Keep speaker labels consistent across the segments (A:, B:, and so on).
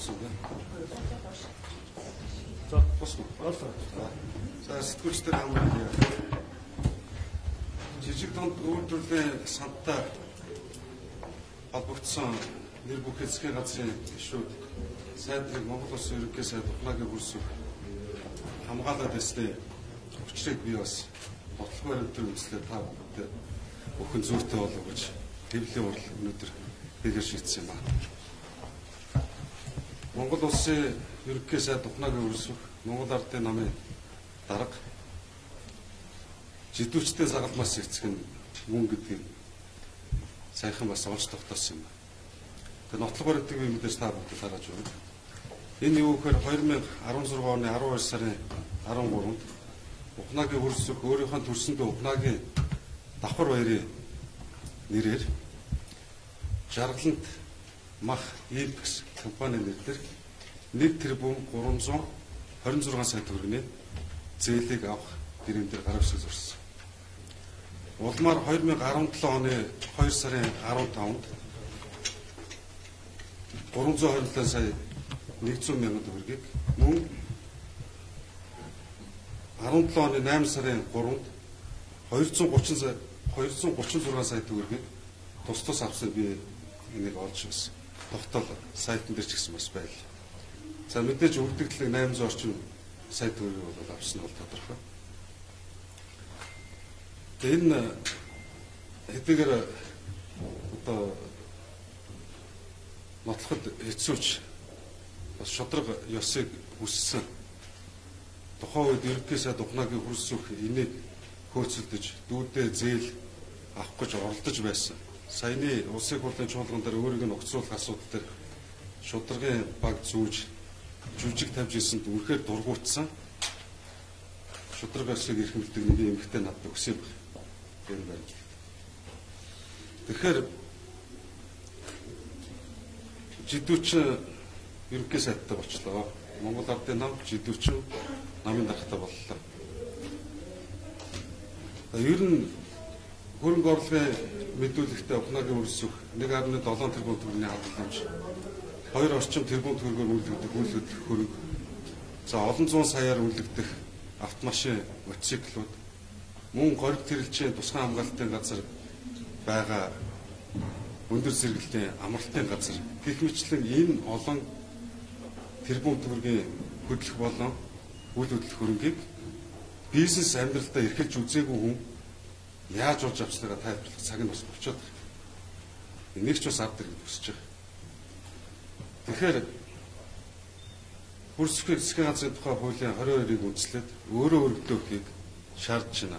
A: байна.
B: За,
A: Босго.
B: За,
A: сэтгүүлчдэр хамраа. Жижиг дунд үйлдвэрлэлийн сантай холбогдсон нэр бүх эзэхний газрын гишүүд сайдрыг Монгол Улсын ерөнхий сайд ухнаагийн хөрсөх хамгаалаад байсны учрыг би бас бодлого баримтаар үзлээ та бүхэнд бүхэн зүйтэй болов гэж хэвлэлийн урал өнөөдөр хийгэр шийдсэн юм аа. Монгол Улсын ерөнхий сайд ухнаагийн хөрсөх Монгол Ардын намын дарга жидүүчтэй загалмаас эцэг нь мөн гэдгийг сайхан бас олж тогтоосон юм байна. Тэгээ нотлох баримтыг би мэдээж та бүхэнд хараад байна. Энэ юу гэхээр 2016 оны 12 сарын 13-нд ухнаагийн хөрсөх өөрийнхөө төрсөндөө ухнаагийн давхар баярын нэрээр Жаргалант мах импекс компани нэрээр 1 тэрбум 326 сая төгрөгийн зээлийг авах гэрэн дээр гараа өсгөж зурсан. Улмаар 2017 оны 2 сарын 15-нд 327 сая 100 мянган төгрөгийг мөн 17 оны 8 сарын 3-нд 236 сая төгрөгийг тус авсан би энийг олж бас тогтоол сайтн дээр ч гэсэн бас байл. За мэдээж өгдөгдлэг 800 орчим сая төгрөгийг бол авсан бол тодорхой. Энэ хэдийгээр одоо нотлоход хэцүүч бас шудраг ёсыг үссэн тухайн үед ерөнхий сайд ухнаагийн хөрсөх энийг хөөцөлдөж дүүдээ зээл авах гэж оролдож байсан. Саяны улсын хурлын чуулган дээр өөрийг нь огцруулах асуудал дээр шударгын баг зүүж жүжиг тавьж ирсэнд үнэхээр дургуутсан. Шудраг ёсыг эрхэмлдэг нэг эмэгтэй надад өгсөн юм. Тэгэхээр жидүүчин ерөнхий сайдтай болчлоо. Монгол Ардын нам жидүүчин намын даргатай боллоо. Ер нь хөрөнгө оруулалтын мэдүүлэгтээ ухнаагийн хөрсөх 1.7 тэрбум төгрөгийн хадгаламж 2 орчим тэрбум төгрөгөөр үнэлэгдэх үйл хөдлөх хөрөнгө. За олон зуун саяар үнэлэгдэх автомашин, мотоциклууд мөн гориг тэрэлжийн тусгай хамгаалтын газар байгаа өндөр зэрэглэлийн амралтын газар гэх мэтлэн энэ олон тэрбум төгрөгийн хөдлөх болон үйл хөдлөх хөрөнгийг бизнес амьдралдаа эрхэлж үзээгүй хүн яаж болж авснараа тайлбарлах цаг нь бас болчиход байна. Энийг ч бас авдаг гэж хүсэж байгаа. Тэгэхээр хөрсөх эзэхний газрын тухай хуулийн 22-ыг үндэслээд өөрөө өргөдлөө өгөхийг шаардж байна.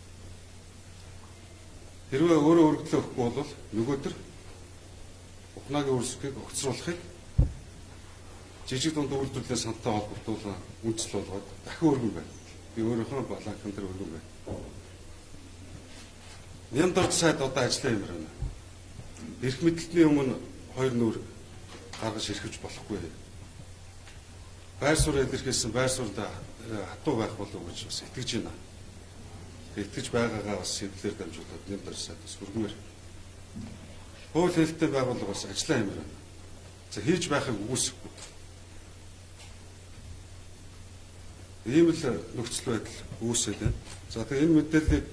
A: Хэрвээ өөрөө өргөдлөө өгөхгүй бол нөгөөдөр ухнаагийн хөрсөхийг огцруулахыг жижиг дунд үйлдвэрлэлийн сантай холбогдуулан үндэслэл болгоод дахин өргөн байна. Би өөрийнхөө баланкан дээр өргөн байна. Нямдорд сайд одоо ажиллаа юм байна. Эрх мэдэлтний өмнө хоёр нүур гаргаж ирэхвч болохгүй. Байр суурь илэрхийлсэн байр суурьд хатуу байх болов уу гэж бас итгэж байна. Итгэж байгаагаа бас сэтлэр дамжуулаад нямдорд сайд бас өргөмөр. Хууль хэлэлтийн байгууллага бас ажиллаа юм байна. За хийж байхыг үгүйсэхгүй. Ийм л нөхцөл байдал үүсээд байна. За тэгээ энэ мэдээллийг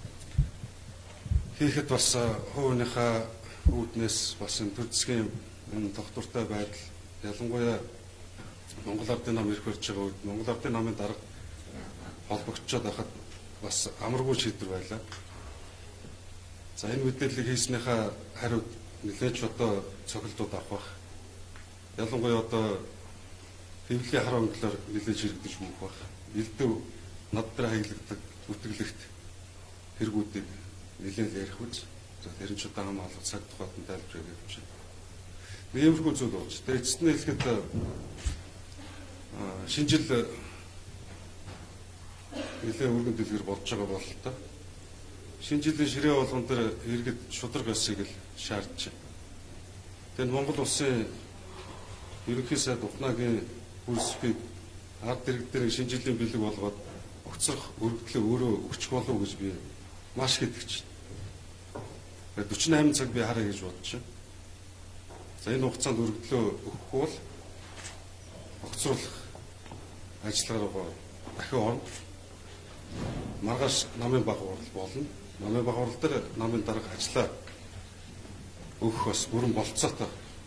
A: хийхэд бас хувийнхаа үүднээс бас энэ төр засгийн энэ тогтвортой байдал ялангуяа Монгол Ардын нам ирэх болж байгаа үед Монгол Ардын намын дарга холбогдчиход байхад бас амаргүй шийдвэр байлаа. За энэ мэдээллийг хийснийхаа хариуд нэлээч одоо цохилтууд авах. Ялангуяа одоо хэвлэлийн хар өнгөлөөр нэлээж хэрэгдэж мөнх байх. Элдв над дээр хаяглагдаг үтгэлэгт хэрэгүүдийг нэлээд ярих үз. За тэр нь ч одоо хамаалал цаг тухайд нь тайлбар хийх юм шиг. Иймэрхүү зүйл болж. Тэгээ эцэст нь хэлэхэд шинэ жил нэлээд өргөн дэлгэр болж байгаа бол л та. Шинэ жилийн ширээ болгон дээр иргэд шудраг ёсыг л шаардж байна. Тэгээд Монгол Улсын ерөнхий сайд ухнаагийн хөрсөхийг ард иргэд дээр шинэ жилийн бэлэг болгоод огцрох өргөдлөө өөрөө өгчих болов уу гэж би маш их итгэж байна. 48 цаг би хараа гэж бодож байна. За энэ хугацаанд өргөдлөө өгөхгүй бол тогтцоолох ажиллагаа дахин орно. Маргааш намын баг урал болно. Намын баг урал дээр намын дарга ажиллаа өгөх бас бүрэн болцоотой.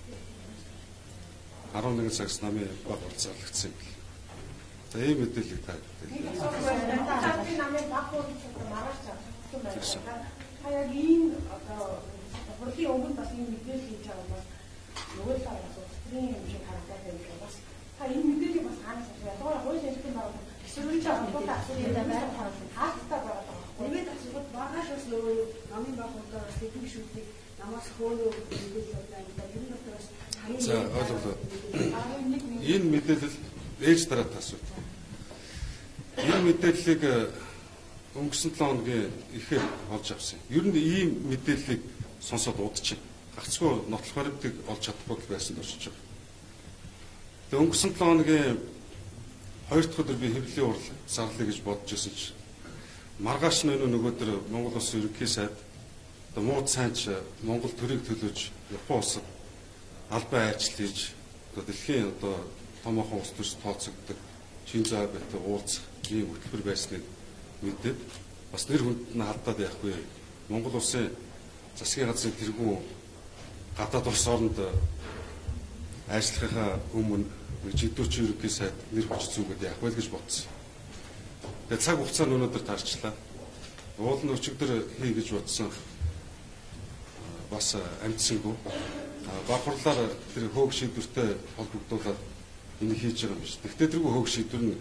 A: 11 цагаас намын баг урал зарлагдсан юм. За ийм мэдээлэл та
C: намын баг урал маргааш зарлагдсан байна. Хаяг ийм одоо хурлын өмнө бас ийм мэдээлэл хийж байгаа бол нөгөө талаас устрын юм шиг харагдаад байна бас та энэ мэдээллийг бас хаанаас авах вэ? Ядгаар хууль эрхтэн баг эсвэл холбоотой асуудал байх хаалттай байгаа. Тэгээд асуудал багаж бас нөгөө намын баг урал сэтгэл шүүхийг намаас хөөрөө мэдээлэл удаа энэ дотроос
A: За ойлголоо. Энэ мэдээлэл ээж дараатай асуудал. Энэ мэдээллийг өнгөрсөн 7 хоногийн ихээр олж авсан. Ер нь ийм мэдээллийг сонсоод удчих. Гагцгүй нотлох баримтыг олж чадахгүй байсан очиж байгаа. Тэгээ өнгөрсөн 7 хоногийн 2 дахь өдөр би хэвлэлийн урал зарлая гэж бодож байсан чи маргааш нь нөгөөдөр Монгол Улсын ерөнхий сайд одоо мууд сайнч Монгол төрийг төлөөж Япон улсад албан ажил хийж одоо дэлхийн одоо томоохон улс төрс тооцогддог Шинзо Абэтэй уулзах ийм хөтөлбөр байсныг мэдээд бас нэр хүнд нь халдаад яахгүй Монгол Улсын засгийн газрын тэргүүн гадаад улс оронд ажиллахаа өмнө жидүүч ерөнхий сайд нэр хүч зүгээд яах вэ гэж бодсон. Тэгээ цаг хугацаанд өнөөдөр таарчлаа. Уулын өчигдөр хий гэж бодсон бас амжсангүй. Баг хурлаар тэр хөөх шийдвэртэй холбогдуулаад энийг хийж байгаа юм биш. Тэгтээ тэргүй хөөх шийдвэр нь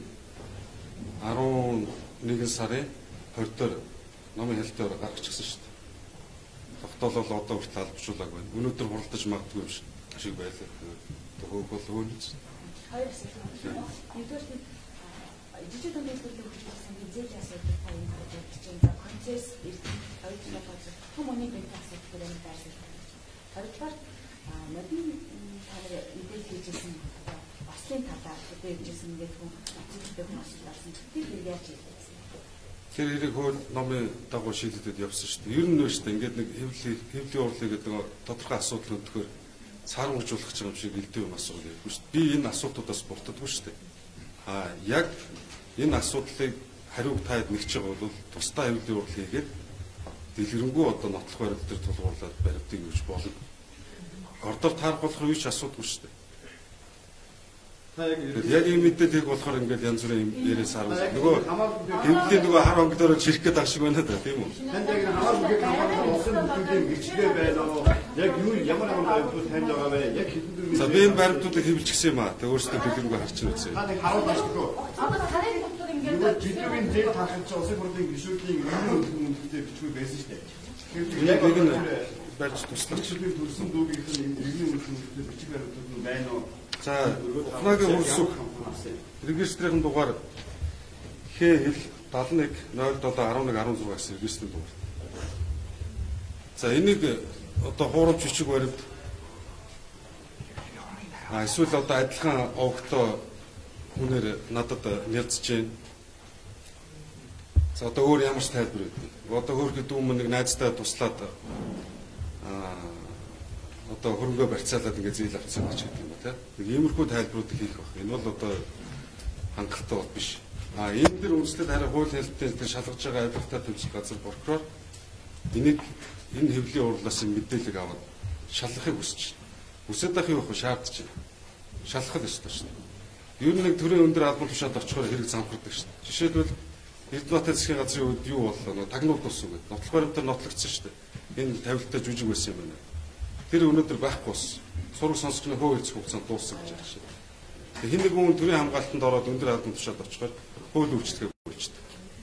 A: 11 сарын 20-нд номын хэлтээр гаргачихсан шүү дээ. Тогтоолол одоо хүртэл албажуулаагүй байна. Өнөөдөр хуралдаж магадгүй юм шиг байлаа. Хөөх бол өөнөц.
C: Хоёр асуулт. Нэгдүгээр жижиг томьёолын хөгжүүлсэн хязгаар асуудал тань project чинь процесс эрдэнэ процесс хүмүүний бие асуудал дээр байсан. Хоёрдугаар модны танаар мэдээлэл хийжсэн ослын талаар хэлжсэн ингээд хүн зөвхөн асуудалсан. Тэр хэрэг яаж хийлээ?
A: Тэр хэрэг хууль номын дагуу шийдэгдээд явсан шүү дээ. Ер нь нөө шүү дээ. Ингээд нэг хэвлийн урлыг гэдэг тодорхой асуудал өдгөхөөр цаармжуулах гэж юм шиг элдв юм асуудал ярьдгүй шүү дээ. Би энэ асуудлуудаас буртдаггүй шүү дээ. Яг энэ асуудлыг хариуг таад нэгж байгаа бол тусдаа хэвлийн урал хийгээд дэлгэрэнгүй одоо нотлох барилт төр тулгуурлаад баримтыг юуж болно. Ордоор таарах болохоор юу ч асуудаггүй шүү дээ. Яг ийм мэдээлэл болохоор ингээд янз бүрийн яриас харна. Нөгөө хэвлийн нөгөө хар онгодороо чирэх гэдэг шиг байна да тийм үү?
B: Танд яг хамаагүй компани улсын бүтээгдэхүүн гэрчлээ байна уу? Яг юу ямар баримтууд танд байгаа вэ? Яг хэдэн
A: За би энэ баримтуудыг хэвлчихсэн юм аа. Тэг өөрсдөө дэлгэрэнгүй харчин үзье.
B: та нэг харуулж шүү.
C: Одоо харин доктор ингээд
B: Жидүүгийн зээл таахын чинь улсын хурлын гишүүдийн үнэтэй бичгүй байсан шүү дээ.
A: Яг нэг нь барьж туслагч.
B: Гишүүдийн төрсөн дүүгийнх нь иргэний үнэтэй бичиг баримтууд нь байна уу?
A: За ухнаагийн хөрсөх регистрийн дугаар ХХ 71071116 гэсэн регистрийн дугаар. За энийг одоо хуурамч бичиг баримт эсвэл одоо адилхан овогтой хүнээр надад нялцж байна. За одоо өөр ямар ч тайлбар өгдөө. Одоо хөөрхөд өмнө нэг найзтай туслаад одоо хөрөнгөө барьцаалаад ингээд зээл авчихсан гэж хэлдэг юм ба тийм. Нэг иймэрхүү тайлбаруудыг хийх баг. Энэ бол одоо хангалттай бол биш. Энэ дэр үндэслэл харин хуулийн хэлбэрээр шалгаж байгаа авилгатай төвчл газар прокурор энийг энэ хэвлийн урлаас мэдээлэл аваад шалгахыг хүсэж байна. Хүсэж байх юу вэ? Шаардж байна. Шалгах л ёстой шин. Ер нь нэг төрийн өндөр албан тушаалд очихоор хэрэг замхардаг шин. Жишээлбэл Эрдэнэбаатар засгийн газрын үед юу боллоо? Тагнуул тус үг. Нотлох баримтаар нотлогдсон шүү дээ. Энэ тавилттай жүжиг байсан юм байна. Тэр өнөөдөр байхгүй ус. Сураг сонсгоны хөө хэцэх хугацаанд дууссан гэж байна шүү. Хин нэг хүн төрийн хамгаалтанд ороод өндөр албан тушаалд очихоор хууль үйлчлэгээ бүрэлждэг.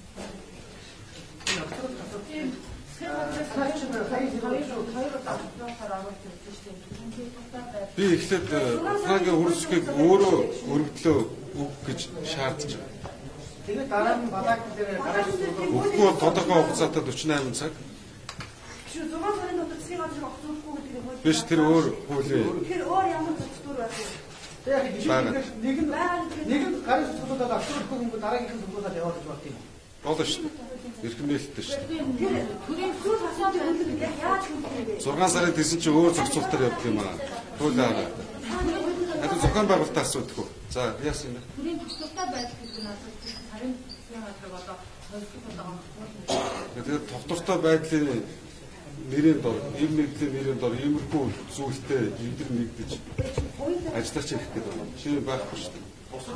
A: Би эхлээд ухнаагийн хөрсгийг өөрөө өргөдлөө үг гэж шаардж байна.
B: Тэгээд дараа нь балааг дээр гараад
A: Үгүй бол тодорхой хугацаатай 48 цаг.
C: шүү 6 сарын дотор засгийн газрын огцруулахгүй гэдэг нь хууль.
A: Биш тэр өөр хуулийн.
C: Тэгэхээр өөр ямар процедур байна?
B: тэгээд нэг нь гарын цуглуулаад авчихгүй юм дараагийнх нь цуглуулаад яваад гэж бодсон юм.
A: Болно шүү дээ. Эрхэм нээлттэй шүү дээ.
C: Тэр төрийн зүйл асуудал үлдэх яг яаж хүндрээ?
A: 6 сарын тэсэн чинь өөр зохицуултаар явдаг юм аа. Хуулиар. Хад зохион байгуулалтаа асуудаг. За яасан юм.
C: Төрийн тогтвортой байдал гэдэг нь асууж сарын засгийн газрыг одоо солилцоод байгаа юм.
A: Тэгээд тогтвортой байдлын нэрийн дор, эв нэгдлийн нэрийн дор иймэрхүү зүйлтэй эвдэр нэгдэж ажиллаж ирэх гэдэг байна. Шинэ байхгүй шүү дээ.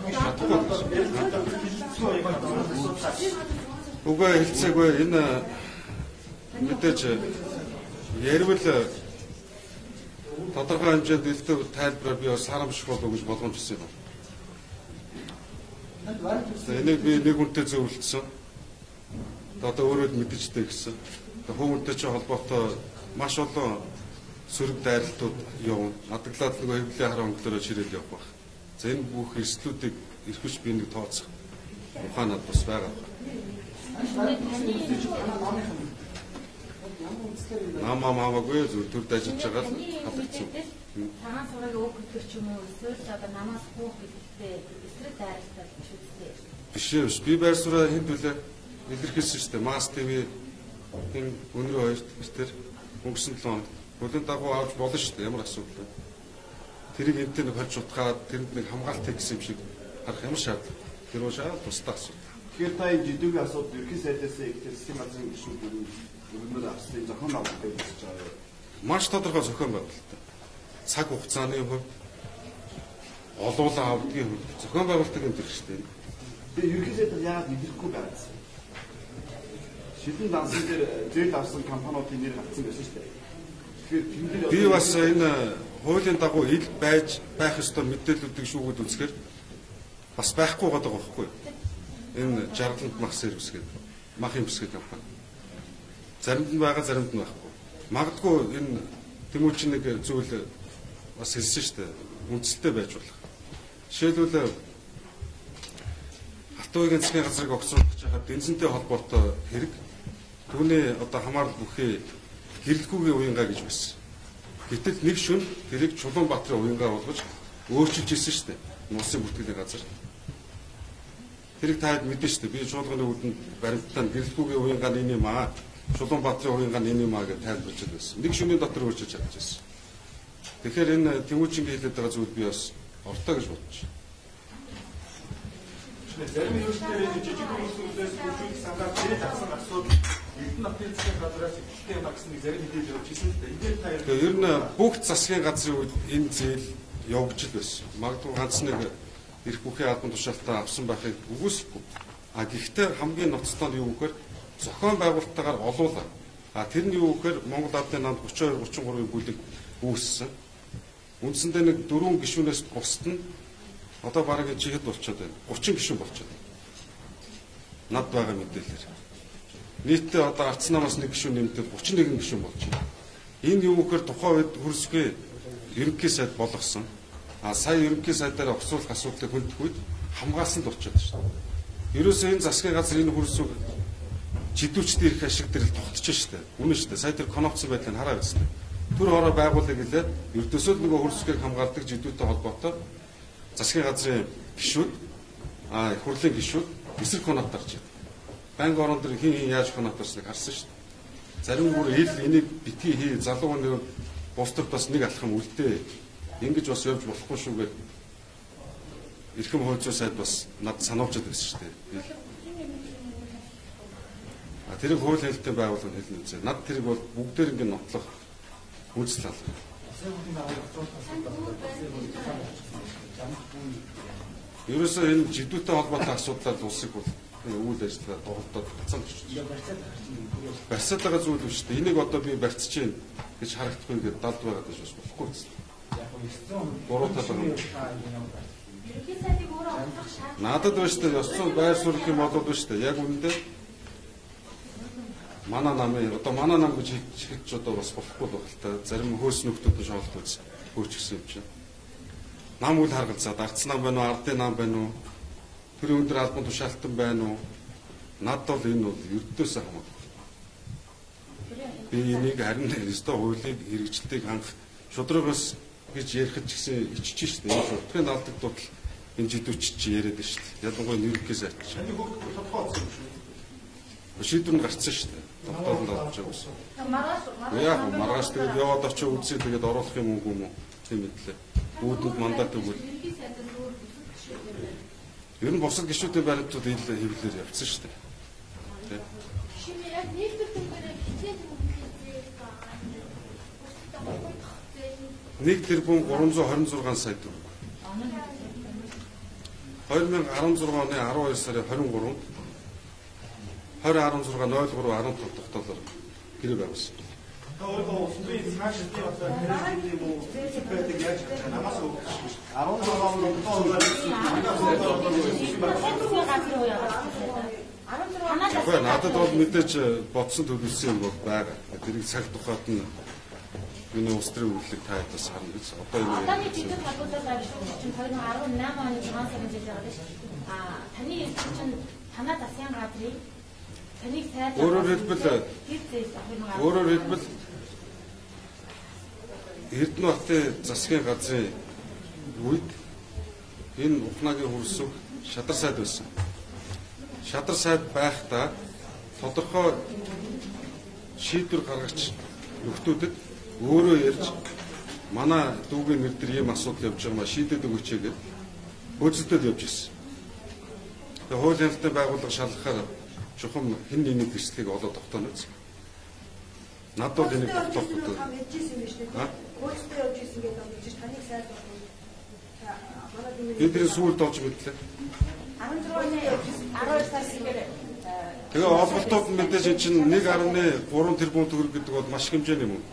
A: Угаа хэлцээгүй энэ мэдээж ярил тодорхой хэмжээнд элдв тайлбараар би бас харамсах болов гэж болгоомжсон юм. Энийг би нэг хүнтэй зөвлөсөн. Одоо өөрөө мэдчихтэй гэсэн. Хүмүүнтэй ч холбоотой маш олон сөрөг дайралтууд явна. Адаглаад нөгөө хэвлэлийн хараа өнгөлөөрөө ширээд явах байх. За энэ бүх эрсдлүүдийг эрхвч би нэг тооцох ухаанаад бас байгаа. Намаагүй зөв төрд ажиллаж байгаа л хадагцсан.
D: Цагаан сураг өг хөтөр ч юм уу эсвэл одоо намаас хуух гэдэгтэй эсрэг дайралтаа биш үстэй.
A: Биш. Би байр сураа хэд үлээ илэрхийлсэн шүү дээ. Мас ТV энэ өнөө хоёрт тэр өнгөрсөн 7 хоног бүлээн дагуу авч болно шүү дээ. Ямар асуудал вэ? Тэрийг энтэй нэг хольж утгаад тэрэнд нэг хамгаалт хийсэн юм шиг харах юм шаардлага. Тэр уу шал тусдаа асуудал.
B: Тэгэхээр та энэ жидүүгийн асуудал ерхий сайдаас засгийн газрын гишүүд өргөнөөр авсан зохион байгуулалтыг хийж байгаа юу?
A: Маш тодорхой зохион байгуулалт. Цаг хугацааны хувьд олуулаа авдгийн хувьд зохион байгуулалтыг хэмжих шүү дээ.
B: Тэгээ ерхий сайдаар яагаад мэдрэхгүй байгаа юм? Шилэн дансан дээр зээл авсан компаниудын нэр гарсан байсан шүү дээ. Тэгэхээр
A: би бас энэ хуулийн дагуу ил байж байх ёстой мэдээллүүдийг шүүгүүд үзэхээр бас байхгүй байгаа байхгүй. Энэ жаргаланд мах сервис гэдэг мах юм бүсгэх компани. Заримд нь байгаа, заримд нь байхгүй. Магадгүй энэ тэмүүлчин нэг зүйл бас хэлсэн шүү дээ. Үндсэлтэй байж болох. Жишээлбэл Хатуугийн засгийн газрыг огцруулах чахад бензинтэй холбоотой хэрэг түүний одоо хамаарал бүхий гэрэлгүйгийн уянгаа гэж байсан. Гэтэл нэг шөнө тэрийг Чулуунбаатарын уянгаа болгож өөрчилж ирсэн шүү дээ. Улсын бүртгэлийн газар. Тэрийг таад мэдэн шүү дээ. Би чуулганы үдэнд баримттаа гэрэлгүйгийн уянгаа нэг юм аа. Чулуунбаатарын уянгаа нэг юм аа гэж тайлбарч байсан. Нэг шөнийн дотор өөрчилж чадж байсан. Тэгэхээр энэ Тэмүүжингийн хэлээд байгаа зүйл би бас ортой гэж бодож байна.
E: Зарим хүмүүсээр жижиг хүмүүсээс бүржүүлэх сангаар зээл авсан асуудал Эрдэнэ хотын засгийн газраас ихтэй багсныг зарим мэдээж явуулж ирсэн л дээ. Энд та
A: ер нь бүх засгийн газрын үед энэ зээл явж л байсан. Магадгүй ганц нэг эрх бүхий албан тушаалтаа авсан байхыг үгүйсэхгүй. А гэхдээ хамгийн ноцтой нь юу гэхээр зохион байгуулалттайгаар олуулаа. А тэр нь юу гэхээр Монгол Ардын намд 32-33-ийн бүлэг үүссэн. Үндсэндээ нэг 4 гишүүнээс бусд нь одоо бараг жихэд болчиход байна. 30 гишүүн болчиход байна. Над байгаа мэдээлэлээр. Нийтдээ одоо арц намаас нэг гишүүн нэмэгдээд 31 гишүүн болж байна. Энэ юу гэхээр тухайн үед хөрсгүй ерөнхий сайд болгосон. А сая ерөнхий сайдаар огцруулах асуудлыг хөлдөх үед хамгаалсанд очиод шүү дээ. Ерөөсөө энэ засгийн газар энэ хөрсөг жидүүчдийн ирэх ашиг дээр л тогтчих шүү дээ. Үнэн шүү дээ. Сая тэр конопцсон байдлыг хараа үзсэн. Түр хороо байгуулъя гэлээ. Ердөөсөө нөгөө хөрсгийг хамгаалдаг жидүүтэй холбоотой засгийн газрын гишүүд хурлын гишүүд эсрэг конот дарж байна. Банк орон дээр хин яаж конот дарсныг харсан шүү дээ. Зарим бүр ил энийг битгий хий залуу нэг бусдад бас нэг алхам үлдээ. Ингэж бас явж болохгүй шүүгээ. Эрхэм хууль зүйн сайд бас над санаачаад байсан шүү дээ. Тэрийг хууль хэлтэй байгуулгын хэлнэ үзээ. Над тэрийг бол бүгдээр ингэ нотлох үйлчлэл алга. Ерөөсөө энэ жидүүтэй холбоотой асуудлаар улсыг бол үйл ажиллагаа дурдаад гацсан гэж байна. Барьцаад байгаа зүйл биш үү? Энийг одоо би барьцж чинь гэж харагдахгүй гэдэг далд байгаад байж болохгүй гэсэн. Буруу тал байна. Надад байна шүү дээ. Ёс зүйн байр суурь юм болоод байна шүү дээ. Яг үнэндээ манай намын одоо манай нам гэж хэлж одоо бас болохгүй байх л та. Зарим хөөс нөхдүүд нь шоолох үз хөөчихсөн юм чинь. Нам үл харгалзаад арц нам байна уу, ардын нам байна уу? Тэр өндөр албан тушаалтан байна уу? Над бол энэ бол ердөөсөө хамаагүй. Би энийг харин өстой хуулийг хэрэгжилтийг хангах шудрагаас гэж ярих гэсэн ичиж шүү дээ. Энэ шудрагын алдагдвал энэ жидүүч чи яриад шүү дээ. Ялангуяа нэрхээс ачиж.
E: энэ хөлт тодорхой болсон шүү.
A: Шийдвэр нь гарцсан шүү дээ. Тогтоолд авч байгуулсан.
C: Маргааш
A: Маргааш тэгээд яваад очиж үзье тэгээд оруулах юм уу тийм мэдлээ. Үүдэнд мандат өгвөл. Ер нь бусад гишүүдийн баримтууд ил хэвлэлээр явцсан шүү дээ. Тэ.
F: Шинэ яг нэгдүгээр түнгээр хичээл
A: Нэг тэрбум 326 сая төгрөг. 2016 оны 12 сарын 23-нд 2016-03-15 дахь доллар гэрээ байгуулсан.
E: Та өөрөө усны цааш нь одоо хэрэглэдэг юм уу? Байдаг яаж намаас өгөх шүү. 16
A: Гэхдээ надад бол мэдээж бодсон төлөвлөсөн юм бол байгаа. Тэрийг цаг тухайд нь миний улс төрийн үйлчлэг таадаас харна гэж одоо энэ
D: Одооний жижиг холбоотой байгууллагууд чинь 2018 оны 6 сарын жил байгаа шүү. Таны эсрэг чинь танаа засгийн газрын таныг сайд
A: өөрөөр хэлбэл Эрдэнэтийн засгийн газрын үед энэ Ухнагийн хөрсөг шадар сайд байсан. Шадар сайд байхдаа тодорхой шийдвэр гаргач нөхдүүдэд өөрөө ярьж манай дүүгийн нэр дээр ийм асуудал явж байгаа ма шийдэд өгөөч гэдэг хөөцөлтөд явж ирсэн. Тэгээ хууль хяналтын байгууллага шалгахаар чухам хэн нэгний гэрчлэгийг олоод тогтооно гэсэн. Над бол энийг тогтоох гэдэг.
C: Хөөцөлтөд явж ирсэн гэдэг нь гэж таныг сайд болох.
A: Эдгээр сүүлд олж мэдлээ.
C: 16 оны явж ирсэн 12 сар сэгэр
A: Тэгээ олголтууд мэдээж чинь 1.3 тэрбум төгрөг гэдэг бол маш хэмжээний мөнгө.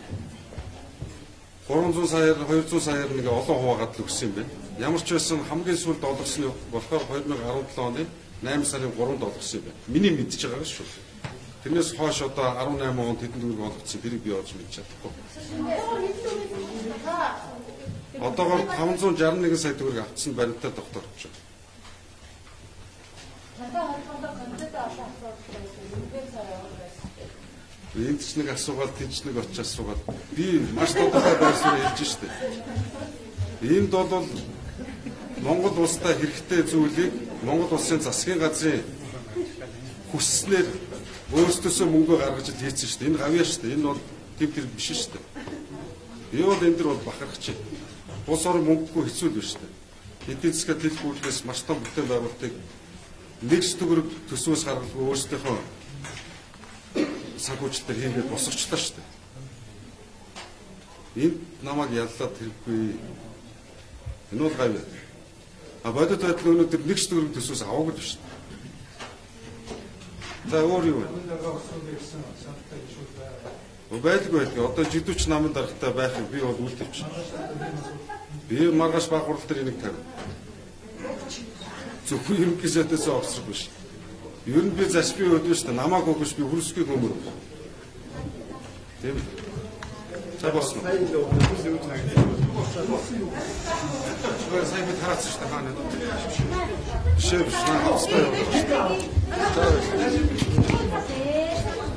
A: 300 саяар 200 саяар нэг олон хуваагаад л өгсөн юм байна. Ямар ч байсан хамгийн сүүлд олгосныг болохоор 2017 оны 8 сарын 3-нд олгосон юм байна. Миний мэдж байгаа шүү. Тэрнээс хойш одоо 18 онд хэдэн төгрөг олгоцсон тэрийг би олж мэдж чадахгүй. Одоогоор 561 сая төгрөг авцсан баримтаа тогтоож байна. Энд ч нэг асуугаад тийч нэг очиж асуугаад би маш тодорхой байсаар хэлж штэ. Энд бол Монгол улстай хэрэгтэй зүйлийг Монгол улсын засгийн газрын хүсснээр өөрсдөөсөө мөнгө гаргаж хийсэн штэ. Энэ гавьяа штэ. Энэ бол тийм тэр биш штэ. Энэ бол энэ дэр бол бахархч. Улс орон мөнгөгүй хэцүү л биш штэ. Эдийн засгийн төлөвлөлтөөс маш том бүтээн байгуулалтыг нэг төгрөг төсвөөс гаргалгүй өөрсдийнхөө санхүүжилтээр хийгээд босгочлаа шүү дээ. Энд намайг яллаад хэрэггүй. Энэ бол гавь. Бодит байдал өнөөдөр нэг төгрөг төсвөөс аваагүй шүү дээ. За өөр юу вэ? Байлгүй. Одоо жидүүч намын даргатай байхыг би бол үл тавьчих. Би маргааш баг хурал дээр энийг тавь. Зөвхөн ерөнхийдөөс огцрох биш. Ер нь би заш би өдөө шүү дээ. Намааг өгөш би хөрсгүй хөмөр. Тийм. За босно. Сайн би тараач шүү дээ хаана. Шив шнаа хавцтай явуулж. За.